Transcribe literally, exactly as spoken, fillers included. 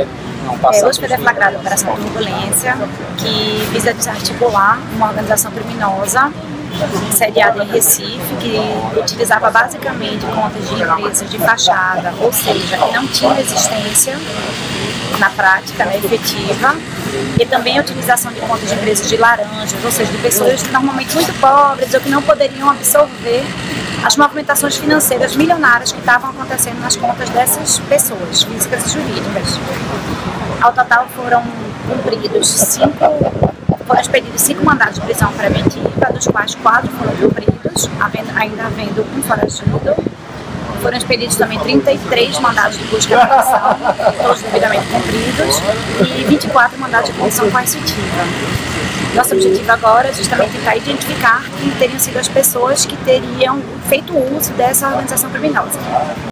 É, hoje foi deflagrada a Operação Turbulência, que visa desarticular uma organização criminosa sediada em Recife, que utilizava basicamente contas de empresas de fachada, ou seja, que não tinham existência na prática, né, efetiva, e também a utilização de contas de empresas de laranjas, ou seja, de pessoas normalmente muito pobres ou que não poderiam absorver as movimentações financeiras milionárias que estavam acontecendo nas contas dessas pessoas, físicas e jurídicas. Ao total foram cumpridos cinco, foram expedidos cinco mandados de prisão preventiva, dos quais quatro foram cumpridos, havendo, ainda havendo um foragido. Foram expedidos também trinta e três mandados de busca e apreensão, todos devidamente cumpridos, e vinte e quatro mandados de apreensão coercitiva. Nosso objetivo agora é justamente tentar identificar quem teriam sido as pessoas que teriam feito uso dessa organização criminosa.